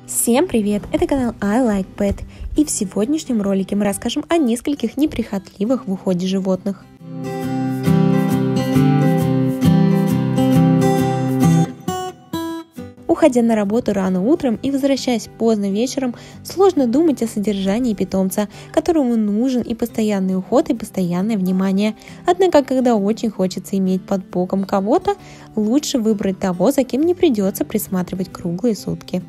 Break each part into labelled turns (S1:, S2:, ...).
S1: Всем привет! Это канал I Like Pet, и в сегодняшнем ролике мы расскажем о нескольких неприхотливых в уходе животных. Уходя на работу рано утром и возвращаясь поздно вечером, сложно думать о содержании питомца, которому нужен и постоянный уход, и постоянное внимание. Однако, когда очень хочется иметь под боком кого-то, лучше выбрать того, за кем не придется присматривать круглые сутки.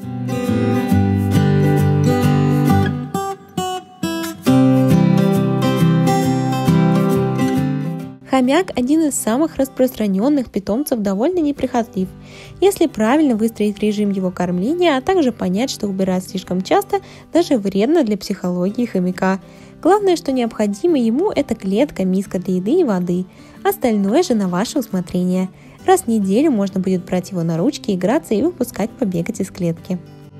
S1: Хомяк – один из самых распространенных питомцев, довольно неприхотлив. Если правильно выстроить режим его кормления, а также понять, что убирать слишком часто, даже вредно для психологии хомяка. Главное, что необходимо ему – это клетка, миска для еды и воды. Остальное же на ваше усмотрение. Раз в неделю можно будет брать его на ручки, играться и выпускать побегать из клетки.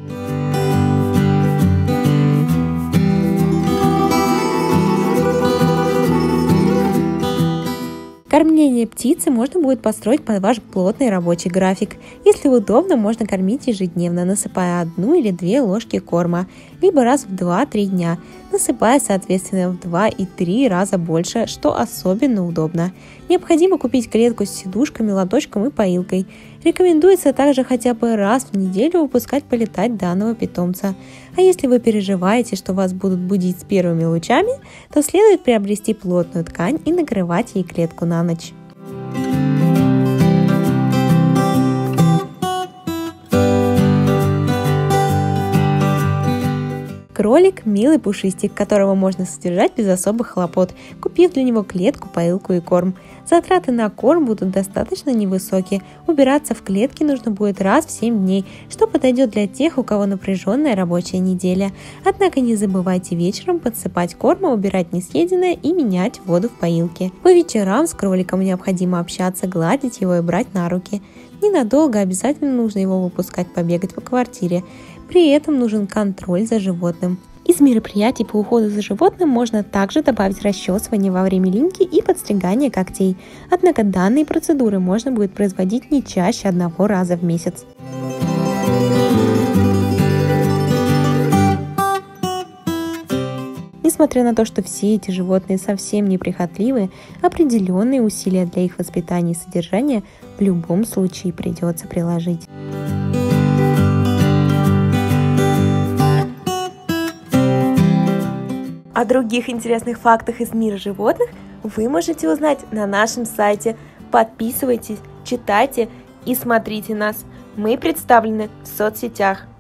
S1: Кормление птицы можно будет построить под ваш плотный рабочий график. Если удобно, можно кормить ежедневно, насыпая 1 или 2 ложки корма, либо раз в 2-3 дня, насыпая соответственно в 2 и 3 раза больше, что особенно удобно. Необходимо купить клетку с сидушками, лоточком и поилкой. Рекомендуется также хотя бы раз в неделю выпускать полетать данного питомца. А если вы переживаете, что вас будут будить с первыми лучами, то следует приобрести плотную ткань и накрывать ей клетку на ночь. Кролик – милый пушистик, которого можно содержать без особых хлопот, купив для него клетку, поилку и корм. Затраты на корм будут достаточно невысокие, убираться в клетке нужно будет раз в 7 дней, что подойдет для тех, у кого напряженная рабочая неделя. Однако не забывайте вечером подсыпать корма, убирать несъеденное и менять воду в поилке. По вечерам с кроликом необходимо общаться, гладить его и брать на руки. Ненадолго обязательно нужно его выпускать побегать по квартире. При этом нужен контроль за животным. Из мероприятий по уходу за животным можно также добавить расчесывание во время линьки и подстригание когтей. Однако данные процедуры можно будет производить не чаще 1 раза в месяц. Несмотря на то, что все эти животные совсем неприхотливые, определенные усилия для их воспитания и содержания в любом случае придется приложить. О других интересных фактах из мира животных вы можете узнать на нашем сайте. Подписывайтесь, читайте и смотрите нас. Мы представлены в соцсетях.